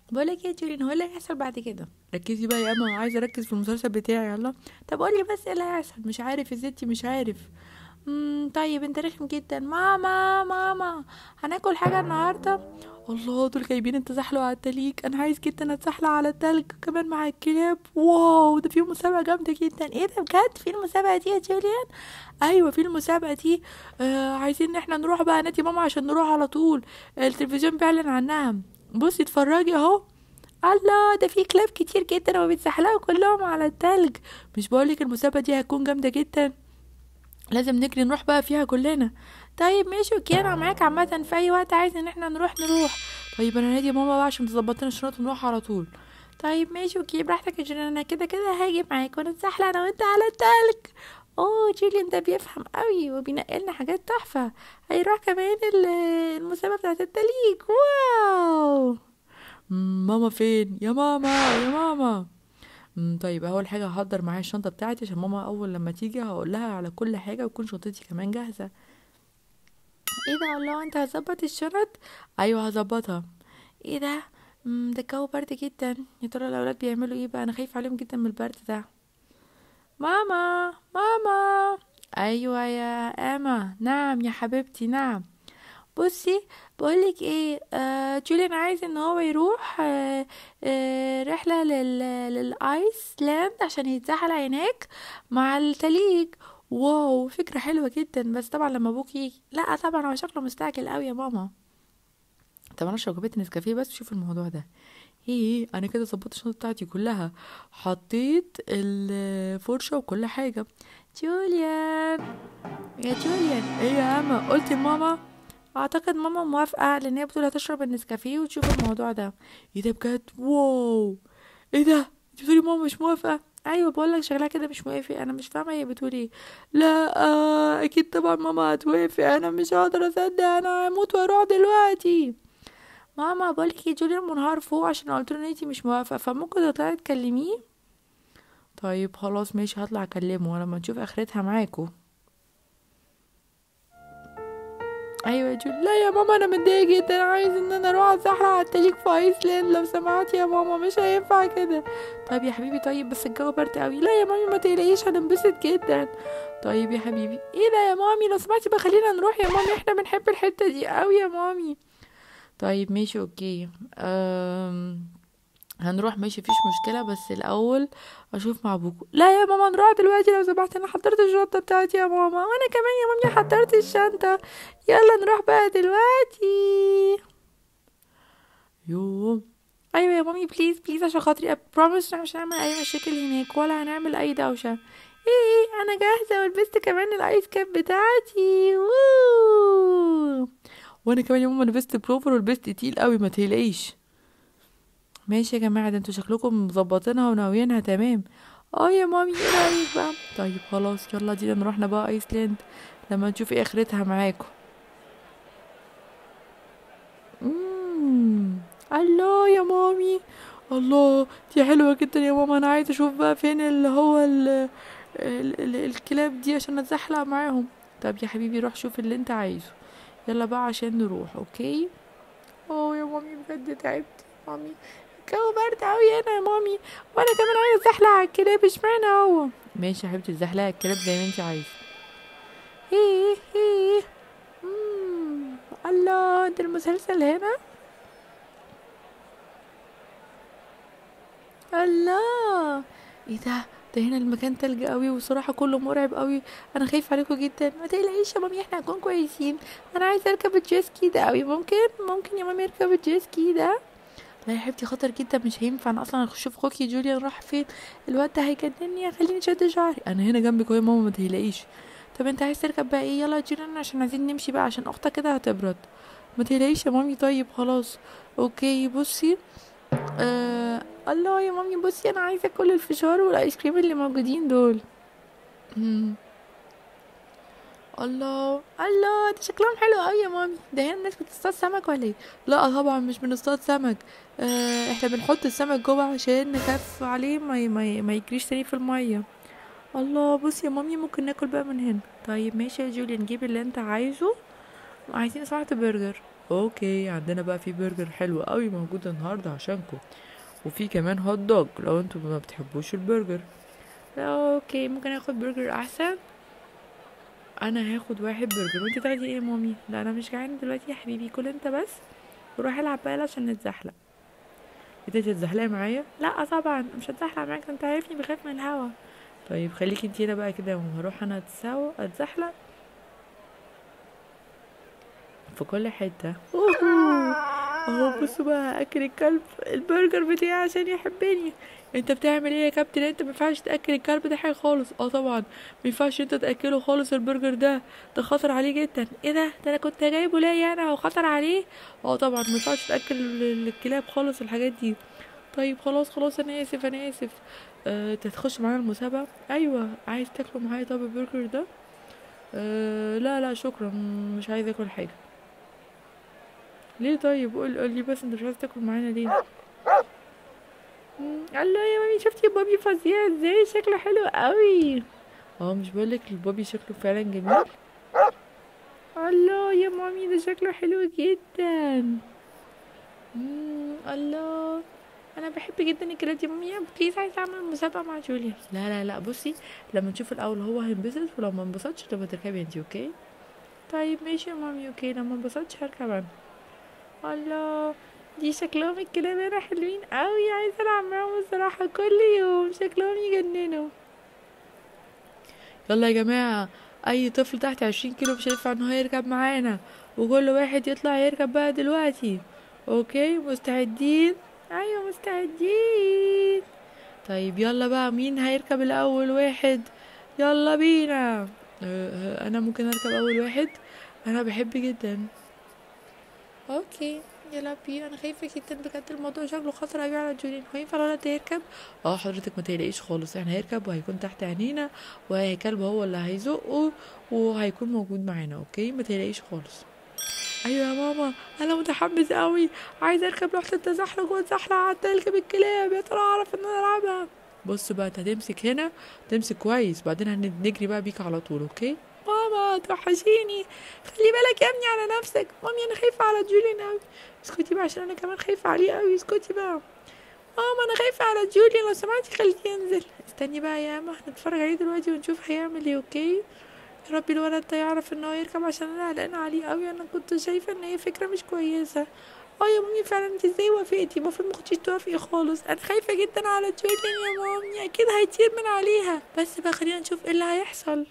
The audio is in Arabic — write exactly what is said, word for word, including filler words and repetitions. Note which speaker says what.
Speaker 1: بقولك ايه يا جوليان، هو إيه اللي هيحصل بعد كده؟ ركزي بقى يا اما، عايزه اركز في المسلسل بتاعي. يلا. طب قولي بس ايه اللي هيحصل. مش عارف يا ستي، مش عارف. امم طيب انت رخم جدا. ماما ماما، هناكل حاجه النهارده؟ الله، دول جايبين التزحلق على التليج. انا عايز جدا اتزحلق على التلج كمان مع الكلاب. واو، ده في مسابقه جامده جدا. ايه ده بجد؟ في المسابقه دي يا جوليان؟ ايوه في المسابقه دي. آه عايزين ان احنا نروح بقى نادي ماما عشان نروح على طول. التلفزيون بيعلن عنها. بصي اتفرجي اهو. الله، ده في كلاب كتير جدا وبيتزحلقوا كلهم على التلج. مش بقولك المسابقة دي هتكون جامدة جدا؟ لازم نجري نروح بقى فيها كلنا. طيب ماشي اوكي، انا معاك عامة في اي وقت عايز ان احنا نروح نروح. طيب انا نادي ماما بقى عشان تظبط لنا الشنط ونروح على طول. طيب ماشي اوكي براحتك يا جوليان، انا كده كده هاجي معاك ونتزحلق انا وانت على التلج. اوه جوليان ده بيفهم قوي وبينقلنا حاجات تحفة. هيروح كمان ال- المسابقة بتاعت التليج. واو. مم، ماما فين يا ماما يا ماما؟ مم، طيب اول حاجه هحضر معايا الشنطه بتاعتي عشان ماما اول لما تيجي هقول لها على كل حاجه وتكون شنطتي كمان جاهزه. ايه ده؟ الله، انت هتظبط الشنط؟ ايوه هظبطها. ايه ده؟ مم، ده الجو برد جدا. يا ترى الاولاد بيعملوا ايه بقى؟ انا خايف عليهم جدا من البرد ده. ماما ماما. ايوه يا اما، نعم يا حبيبتي نعم. بصي، بقولك ايه، آه جوليان عايز ان هو يروح آه آه رحلة لل للايس لاند عشان يتزحلق هناك مع التليج. واو فكرة حلوة جدا، بس طبعا لما ابوك يجي. لا طبعا هو شكله مستعجل قوي يا ماما. طب انا اشرب كوبايه نسكافيه بس شوف الموضوع ده. ايه انا كده ظبطت الشنطه بتاعتي كلها. حطيت الفرشه وكل حاجه. جوليان يا جوليان، ايه يا اما؟ قلت لماما؟ اعتقد ماما موافقه لان هي بتقول هتشرب النسكافيه وتشوف الموضوع ده. ايه ده بجد؟ واو. ايه ده؟ انت بتقولي ماما مش موافقه؟ ايوه بقولك شكلها كده مش موافق. انا مش فاهمه هي بتقول ايه. لا آه اكيد طبعا ماما هتوافق. انا مش هقدر اصدق، انا هموت واروح دلوقتي. ماما بقولك ايه، جوليان منهار فوق عشان قلت له ان انتي مش موافقه، فممكن تطلعي تكلميه. طيب خلاص ماشي، هطلع اكلمه لما نشوف اخرتها معاكو. ايوه يا جول. لا يا ماما انا متضايقه جدا، عايز ان انا اروح اتزحلق على التليج في ايسلاند لو سمحتي يا ماما، مش هينفع كده. طيب يا حبيبي، طيب بس الجو برد قوي. لا يا مامي ما تقلقيش، هننبسط جدا. طيب يا حبيبي. ايه ده يا مامي؟ لو سمحتي بقى خلينا نروح يا مامي، احنا بنحب الحته دي قوي يا مامي. طيب ماشي اوكي. أم... هنروح ماشي مفيش مشكله، بس الاول اشوف مع ابوكو. لا يا ماما نروح دلوقتي لو سمحت، انا حضرت الشنطه بتاعتي يا ماما، وانا كمان يا مامي حضرت الشنطه. يلا نروح بقى دلوقتي. يوه. ايوه يا مامي بليز بليز عشان خاطري، بروميس احنا مش هنعمل اي مشاكل هناك ولا هنعمل اي دوشه. ايه انا جاهزه ولبست كمان الايس كاب بتاعتي. ووو. وانا كمان يا ماما لبست بلوفر ولبست تقيل قوي ما تقلقيش. ماشي يا جماعه، ده انتوا شكلكم مظبطينها وناويينها تمام. اه يا مامي ايه رايك بقى؟ طيب خلاص يلا دينا نروحنا بقى ايسلاند لما نشوف ايه اخرتها معاكم. امم الله يا مامي. الله، دي حلوة جدا يا ماما. انا عايزة اشوف بقى فين اللي هو ال ال ال الكلاب دي عشان اتزحلق معاهم. طب يا حبيبي روح شوف اللي انت عايزه. يلا بقى عشان نروح اوكي. اه يا مامي بجد تعبت يا مامي. الجو برد اوي هنا يا مامي، وانا كمان عايزة اتزحلق على الكلاب. اشمعنى هو؟ ماشي يا حبيبتي اتزحلقي على الكلاب زي ما انت عايزة. ايه ايه. مم. الله، ده المسلسل هنا. الله. ايه ده؟ ده هنا المكان تلج قوي وصراحة كله مرعب قوي. انا خايف عليكم جدا. ما تقلقيش يا مامي احنا هنكون كويسين. انا عايزة اركب الجيسكي ده قوي. ممكن ممكن يا مامي اركب الجيسكي ده؟ لا يا حبيبتي خطر جدا مش هينفع. انا اصلا هشوف اخوكي جوليان راح فين. الواد ده هيجنني. خليني شد شعري. انا هنا جنبك يا ماما ما تقلقيش. طب انت عايز تركب بقى ايه؟ يلا يا جوليان عشان عايزين نمشي بقى عشان اختك كده هتبرد. ما تقلقيش يا مامي. طيب خلاص اوكي. بصي، آه الله يا مامي بصي، انا عايزه كل الفشار والايس كريم اللي موجودين دول. مم. الله الله، ده شكلهم حلو قوي يا مامي. ده هنا الناس بتصطاد سمك ولا ايه؟ لا طبعا مش بنصطاد سمك. آه احنا بنحط السمك جوه عشان نخاف عليه ما ي- ما, ي- ما يجريش تاني في الميه. الله بصي يا مامي ممكن ناكل بقى من هنا. طيب ماشي يا جوليا نجيب اللي انت عايزه. عايزين سلطة برجر. اوكي، عندنا بقى في برجر حلو قوي موجود النهارده عشانكم، وفي كمان هوت دوج لو انتوا ما بتحبوش البرجر. لا، اوكي، ممكن اخد برجر احسن. انا هاخد واحد برجر، وانت تاخدي ايه يا مامي؟ لا انا مش جعانه دلوقتي يا حبيبي، كل انت بس وروح العب بقى عشان نتزحلق. انت هتتزحلقي معايا؟ لا طبعا مش هتزحلق معاك، انت عارفني بخاف من الهوا. طيب خليكي انتي هنا بقى كده، وهروح انا اتساوى اتزحلق في كل حته. اوه، اهو بصوا بقى اكل الكلب البرجر بتاعي عشان يحبني. انت بتعمل ايه يا كابتن؟ انت ما ينفعش تاكل الكلب ده حاجه خالص. اه طبعا ما ينفعش انت تاكله خالص البرجر ده، ده خطر عليه جدا. ايه ده؟ ده انا كنت جايبه ليا انا وخطر عليه. اه طبعا ما ينفعش تاكل ال- الكلاب خالص الحاجات دي. طيب خلاص خلاص، انا اسف انا اسف. أه انت هتخش معانا المسابقه؟ ايوه، عايز تاكله معايا؟ طب البرجر ده؟ أه لا لا شكرا، مش عايز اكل حاجه. ليه؟ طيب قول قول لي بس، انت مش عايز تاكل معانا ليه؟ مم، الله يا مامي، شفتي بابي فظيع ازاي؟ شكله حلو قوي. اه مش بقولك البابي شكله فعلا جميل؟ الله يا مامي، ده شكله حلو جدا. مم، الله، انا بحب جدا الكلاب دي. مامي بليز عايزه اعمل مسابقه مع جوليا. لا لا لا، بصي، لما نشوف الاول هو هينبسط، ولو ما انبسطش تبقى تركبي انتي. اوكي طيب ماشي يا مامي، اوكي لما انبسطش هركب انا. الله، دي شكلهم الكلاب هنا حلوين قوي، عايزه العب معاهم الصراحه كل يوم، شكلهم يجننوا. يلا يا جماعه، اي طفل تحت عشرين كيلو مش هينفع ان هو يركب معانا، وكل واحد يطلع يركب بقى دلوقتي. اوكي مستعدين؟ ايوه مستعدين. طيب يلا بقى، مين هيركب الاول واحد؟ يلا بينا. أه أه، انا ممكن اركب اول واحد، انا بحب جدا. اوكي يلا بينا، انا خايفه جدا بجد، الموضوع شكله خطر قوي على جولين. هو ينفع الولد ده يركب؟ اه حضرتك ما تقلقيش خالص، احنا هيركب وهيكون تحت عينينا، وهيكلب هو اللي هيزقه، وهيكون موجود معانا. اوكي ما تقلقيش خالص. ايوه يا ماما، انا متحمس قوي، عايزه اركب لوحه التزحلق واتزحلق على التلج بالكلاب، يا ترى اعرف ان انا العبها؟ بص بقى، انت هتمسك هنا، تمسك كويس، بعدين هنجري بقى بيك على طول. اوكي ماما توحشيني، خلي بالك يا ابني على نفسك. مامي انا خايفه على جوليان قوي. اسكتي بقى عشان انا كمان خايفه عليه قوي، اسكتي بقى. ماما انا خايفه على جوليان، لو سمعتي خليه ينزل. استني بقى يا اما، هنتفرج عليه دلوقتي ونشوف هيعمل ايه. اوكي يا ربي الولد ده يعرف ان هو يركب، عشان انا قلقانه عليه قوي، انا كنت شايفه ان هي فكره مش كويسه. اه يا مامي فعلا، انت ازاي وافقتي؟ المفروض ما كنتيش توافقي خالص، انا خايفه جدا على جوليان يا مامي، اكيد هيطير من عليها. بس بقى خلينا نشوف ايه اللي هيحصل.